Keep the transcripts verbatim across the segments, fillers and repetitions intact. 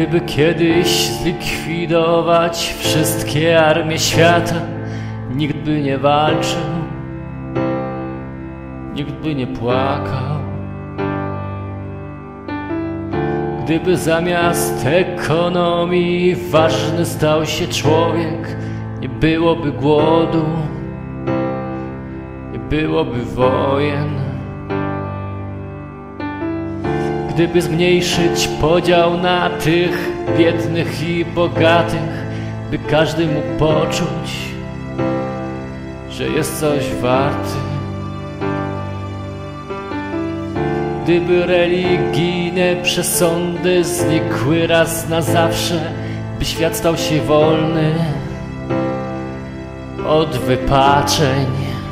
Gdyby kiedyś zlikwidować wszystkie armie świata, nikt by nie walczył, nikt by nie płakał. Gdyby zamiast ekonomii ważny stał się człowiek, nie byłoby głodu, nie byłoby wojen. Gdyby zmniejszyć podział na tych biednych i bogatych, by każdy mógł poczuć, że jest coś warty. Gdyby religijne przesądy znikły raz na zawsze, by świat stał się wolny od wypaczeń.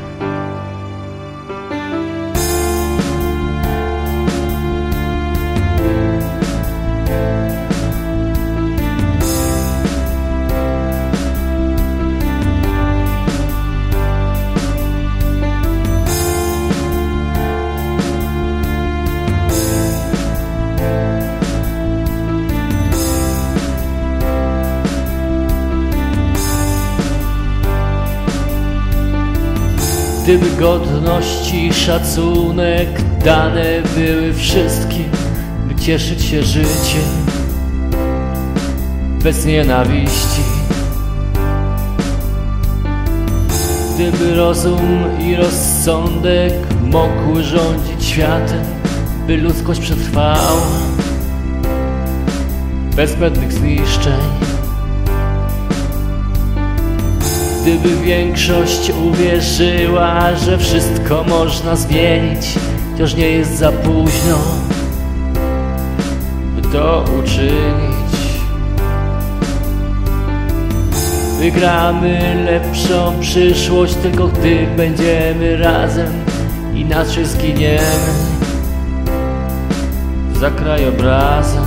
Gdyby godność i szacunek dane były wszystkim, by cieszyć się życiem bez nienawiści. Gdyby rozum i rozsądek mogły rządzić światem, by ludzkość przetrwała bez zbędnych zniszczeń. Gdyby większość uwierzyła, że wszystko można zmienić, wciąż nie jest za późno, by to uczynić. Wygramy lepszą przyszłość tylko gdy będziemy razem, inaczej zginiemy za krajobrazem.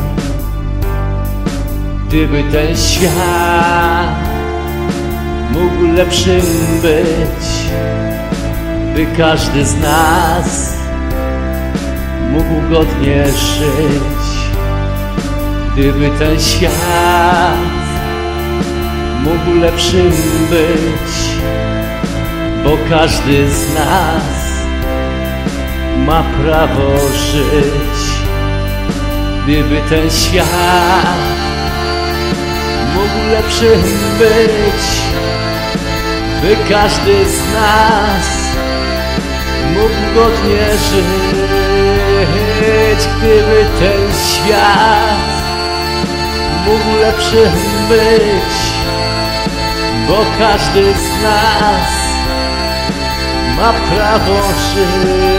Gdyby ten świat mógł lepszym być, by każdy z nas mógł godnie żyć. Gdyby ten świat mógł lepszym być, bo każdy z nas ma prawo żyć. Gdyby ten świat mógł lepszym być, by każdy z nas mógł godnie żyć. Gdyby ten świat mógł lepszym być, bo każdy z nas ma prawo żyć.